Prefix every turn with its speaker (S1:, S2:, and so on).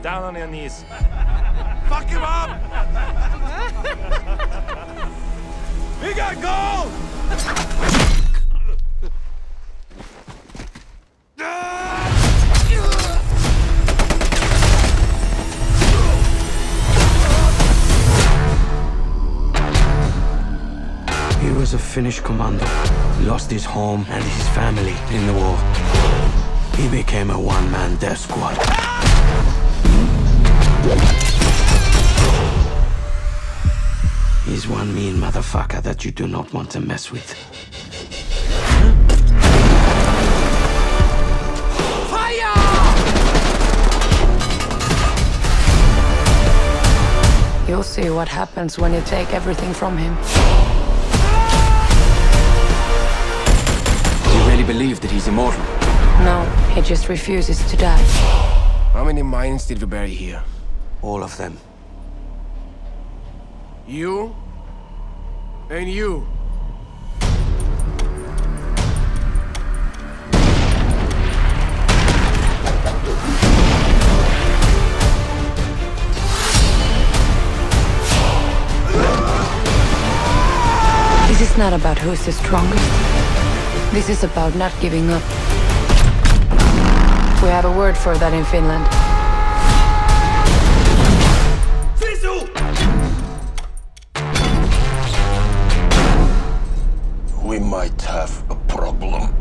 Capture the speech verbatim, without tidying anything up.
S1: Down on your knees. Fuck him up! We got gold!
S2: He was a Finnish commando. He lost his home and his family in the war. He became a one-man death squad. He's one mean motherfucker that you do not want to mess with. Fire!
S3: You'll see what happens when you take everything from him.
S2: Do you really believe that he's immortal?
S3: No, he just refuses to die.
S4: How many mines did we bury here?
S2: All of them.
S4: You? And you?
S3: This is not about who's the strongest. This is about not giving up. We have a word for that in Finland.
S1: Sisu!
S5: We might have a problem.